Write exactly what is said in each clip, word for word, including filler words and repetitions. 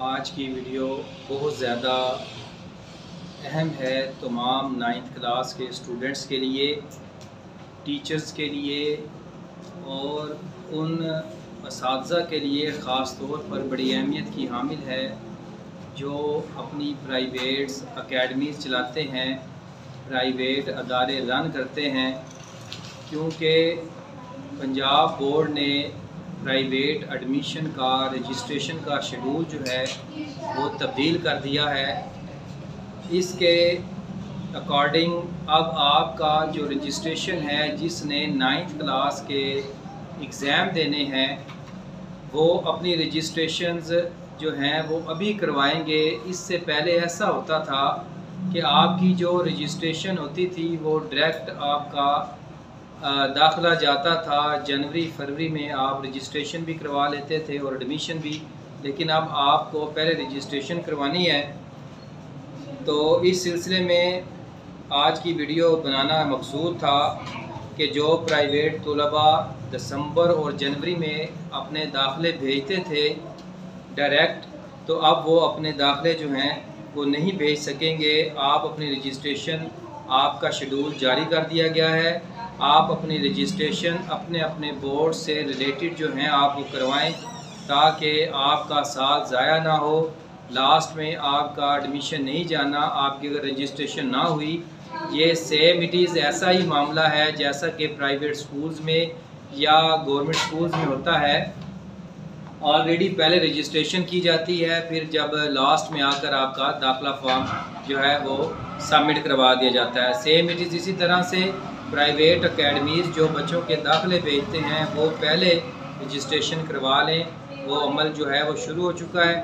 आज की वीडियो बहुत ज़्यादा अहम है तमाम नाइन्थ क्लास के स्टूडेंट्स के लिए, टीचर्स के लिए और उन असातिज़ा के लिए ख़ास तौर पर बड़ी अहमियत की हामिल है जो अपनी प्राइवेट्स अकेडमीज़ चलाते हैं, प्राइवेट अदारे रन करते हैं। क्योंकि पंजाब बोर्ड ने प्राइवेट एडमिशन का रजिस्ट्रेशन का शेड्यूल जो है वो तब्दील कर दिया है। इसके अकॉर्डिंग अब आपका जो रजिस्ट्रेशन है, जिसने नाइन्थ क्लास के एग्ज़ाम देने हैं, वो अपनी रजिस्ट्रेशंस जो हैं वो अभी करवाएंगे। इससे पहले ऐसा होता था कि आपकी जो रजिस्ट्रेशन होती थी वो डायरेक्ट आपका दाखिला जाता था। जनवरी फरवरी में आप रजिस्ट्रेशन भी करवा लेते थे और एडमिशन भी, लेकिन अब आपको पहले रजिस्ट्रेशन करवानी है। तो इस सिलसिले में आज की वीडियो बनाना मकसूद था कि जो प्राइवेट तलबा दिसंबर और जनवरी में अपने दाखिले भेजते थे डायरेक्ट, तो अब वो अपने दाखिले जो हैं वो नहीं भेज सकेंगे। आप अपनी रजिस्ट्रेशन, आपका शेड्यूल जारी कर दिया गया है। आप अपनी रजिस्ट्रेशन अपने अपने बोर्ड से रिलेटेड जो हैं आप वो करवाएं, ताकि आपका साल ज़ाया ना हो। लास्ट में आपका एडमिशन नहीं जाना, आपकी अगर रजिस्ट्रेशन ना हुई। ये सेम इट इज़ ऐसा ही मामला है जैसा कि प्राइवेट स्कूल्स में या गवर्नमेंट स्कूल्स में होता है। ऑलरेडी पहले रजिस्ट्रेशन की जाती है, फिर जब लास्ट में आकर आपका दाखिला फॉर्म जो है वो सबमिट करवा दिया जाता है। सेम इट इज़ इसी तरह से प्राइवेट अकेडमीज़ जो बच्चों के दाखिले भेजते हैं वो पहले रजिस्ट्रेशन करवा लें। वो अमल जो है वो शुरू हो चुका है।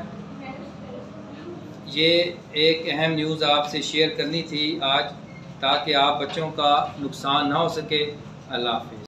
ये एक अहम न्यूज़ आपसे शेयर करनी थी आज, ताकि आप बच्चों का नुकसान ना हो सके। अल्लाह हाफ़िज़।